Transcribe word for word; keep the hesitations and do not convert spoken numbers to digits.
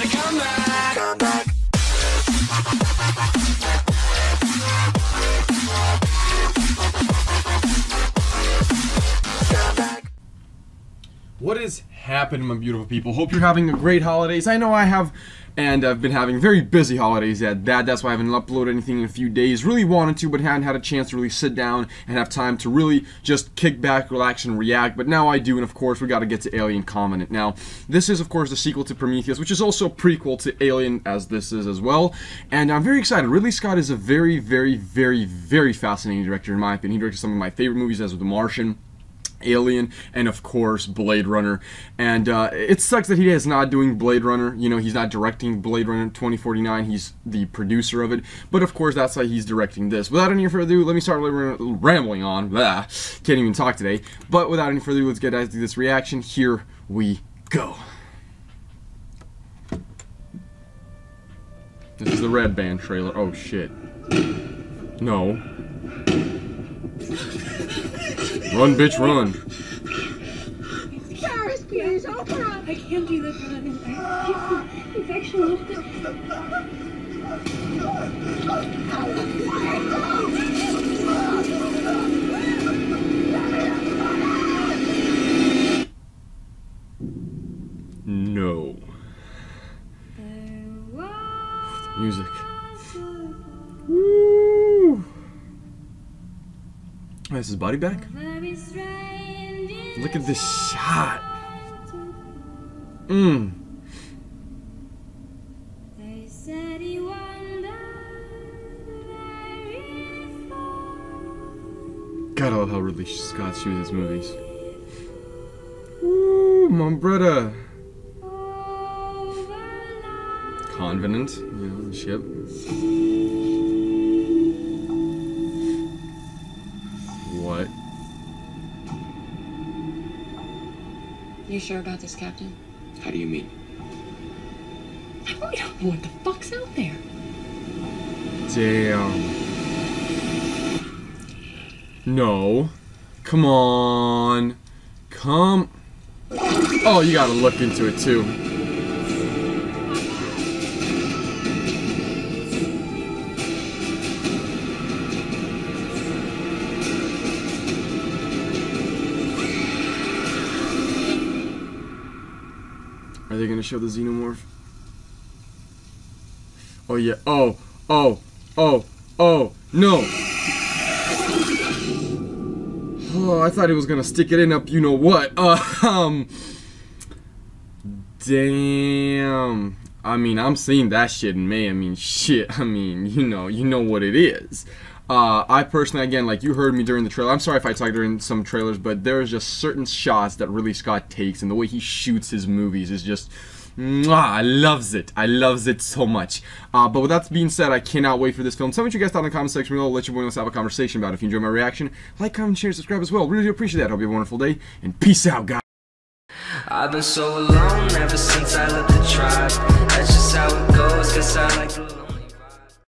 gonna come back. Come back. What is happening, my beautiful people? Hope you're having a great holidays. I know I have, and I've been having very busy holidays at that. That's why I haven't uploaded anything in a few days. Really wanted to, but hadn't had a chance to really sit down and have time to really just kick back, relax, and react. But now I do, and of course, we got to get to Alien Covenant. Now, this is, of course, the sequel to Prometheus, which is also a prequel to Alien, as this is as well. And I'm very excited. Ridley Scott is a very, very, very, very fascinating director, in my opinion. He directed some of my favorite movies, as with The Martian, Alien, and of course Blade Runner. And uh, it sucks that he is not doing Blade Runner. You know, he's not directing Blade Runner twenty forty-nine. He's the producer of it. But of course, that's why he's directing this. Without any further ado, let me start rambling on. Blah. Can't even talk today. But without any further ado, let's get into this reaction. Here we go. This is the Red Band trailer. Oh shit. No. Run, bitch, run. Paris, please, open up. I can't do this. It's actually... No. Music. Woo! Oh, this is body bag? Look at this shot. Mmm. God, I love how Ridley Scott shoots his movies. Woo, my brother. Covenant, you know, the ship. What? You sure about this, Captain? How do you mean? We don't know what the fuck's out there. Damn. No. Come on. Come. Oh, you gotta look into it too. Are they gonna show the xenomorph? Oh yeah. Oh. Oh. Oh. Oh. No. Oh, I thought he was gonna stick it in up. You know what? Uh, um. Damn. I mean, I'm seeing that shit in May. I mean, shit. I mean, you know, you know what it is. Uh, I personally, again, like you heard me during the trailer, I'm sorry if I talked during some trailers, but there's just certain shots that Ridley Scott takes, and the way he shoots his movies is just, mwah, I loves it. I loves it so much. Uh, but with that being said, I cannot wait for this film. Tell me what you guys thought in the comment section below. I'll let you boys have a conversation about it. If you enjoyed my reaction, like, comment, share, subscribe as well. Really do appreciate that. Hope you have a wonderful day, and peace out, guys. I've been so alone ever since I left the tribe. That's just how it goes, guess I like the